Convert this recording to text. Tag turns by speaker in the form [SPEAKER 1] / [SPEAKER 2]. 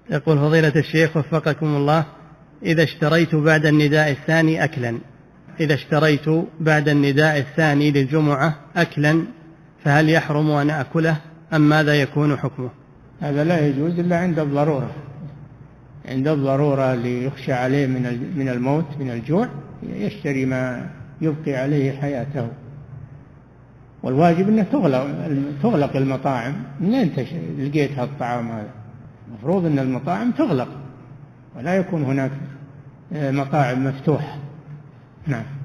[SPEAKER 1] يقول فضيلة الشيخ وفقكم الله، إذا اشتريت بعد النداء الثاني أكلا، إذا اشتريت بعد النداء الثاني للجمعة أكلا فهل يحرم أن أكله أم ماذا يكون حكمه؟
[SPEAKER 2] هذا لا يجوز إلا عند الضرورة، عند الضرورة اللي يخشى عليه من الموت من الجوع يشتري ما يبقي عليه حياته. والواجب أنه تغلق المطاعم. من أنت لقيت هالطعام هذا؟ المفروض أن المطاعم تغلق ولا يكون هناك مطاعم مفتوحة. نعم.